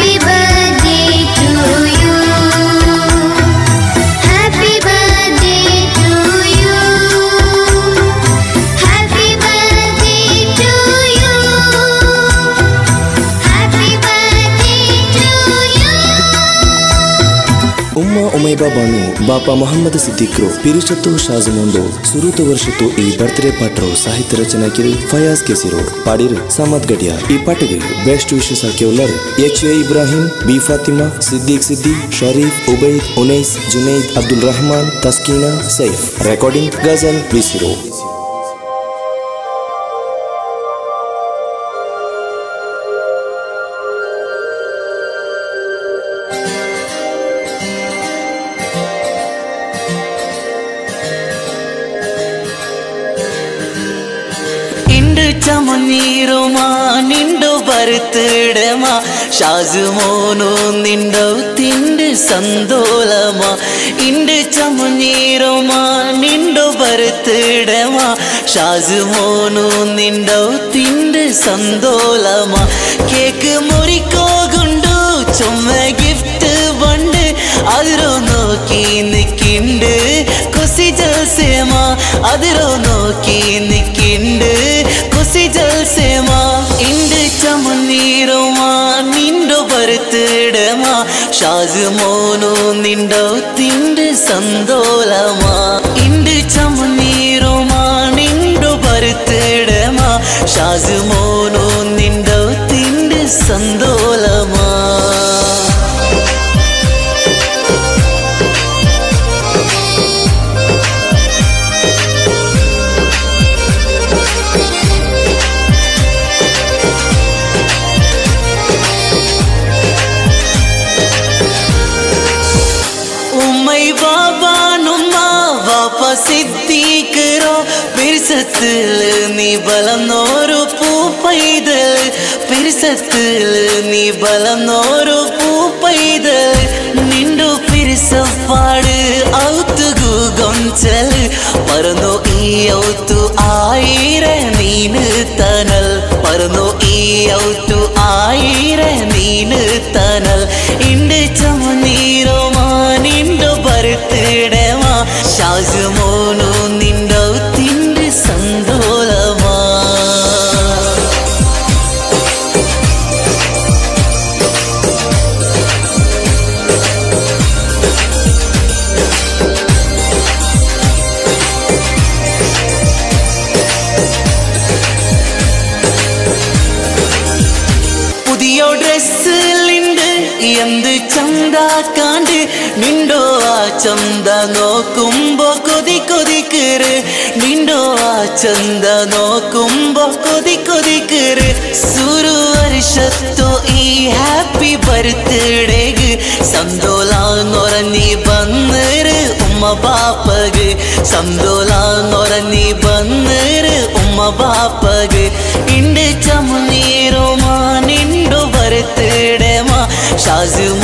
उमैबा बानु बापा मोहम्मद सिद्दीक़रो पिरुशतो शाजमोंदो सुरुतो वर्षतो ई बर्थडे पाट्रो साहित्य रचना किरी फयाज केसिरो पाडिर समद गडिया ई पाटगे बेस्ट विशेष हाकेउलर एच.ए. इब्राहिम बी फातिमा सिद्दीक शरीफ उबैद उनैस जुनैद अब्दुल रहमान तस्कीना सैफ रिकॉर्डिंग गजल बिसिरो ചമനീറുമാ നിണ്ടു ബർത്തിടമാ ഷാജുമോനു നിണ്ടു തിണ്ട് സന്തോലമാ ഇണ്ട് ചമനീറുമാ നിണ്ടു ബർത്തിടമാ ഷാജുമോനു നിണ്ടു തിണ്ട് സന്തോലമാ കേക്ക് മുറിക്കോകുണ്ടു ചുമ്മ ഗിഫ്റ്റ് വണ്ട് അതിരോ നോക്കി നിക്കിണ്ട് കുസി ജൽസേമാ അതിരോ നോക്കി നിക്കിണ്ട് കുസി ജൽസേമാ ഇണ്ട് ചമനീറുമാ നിണ്ടു ബർത്തിടമാ ഷാജുമോനു നിണ്ടു തിണ്ട് സന്തോലമാ ഇണ്ട് ചമനീറുമാ നിണ്ടു ബർത്തിടമാ ഷാജുമോനു നിണ്ടു തിണ്ട് സന്തോലമാ സിദ്ദീഖറോ പിർസത്തിൽ നീ ബലന്നോരു പൂപ്പൈതൽ പിർസത്തിൽ നീ ബലന്നോരു പൂപ്പൈതൽ നിണ്ടു പിർസപ്പാട് ഔത്തുകു ഗൊഞ്ചൽ പറന്നു ഈ ഔത്തു ആയിര നീന് തനൽ പറന്നു ഈ ഔത്തു ആയിര നീന് തനൽ ഇണ്ട് ചമനീറുമാ നിണ്ടു ബർത്തിടമാ ഷാജുമോനു നിണ്ടു തിണ്ട് സന്തോലമാ പുതിയ ഡ്രസ്സിലുണ്ട് എന്ത് ചന്താക്കാണ്ട് നിണ്ടോ ആ ചന്ത നോക്കുമ്പോ കൊതിക്കറ് നിണ്ടോ ആ ചന്ത നോക്കുമ്പോ കൊതിക്കറ് സുരു വർഷത്തോ ഈ ഹാപ്പി ബർത്ത്ഡേക്ക് സന്തോളാന്നൊറഞ്ഞി വന്നേര് ഉമ്മ ബാപ്പക്ക് സന്തോളാന്നൊറഞ്ഞി വന്നേര് ഉമ്മ ബാപ്പക്ക് ഇണ്ട് ചമനീറുമാ നിണ്ടു ബർത്ത്ഡേമാ ഷാജു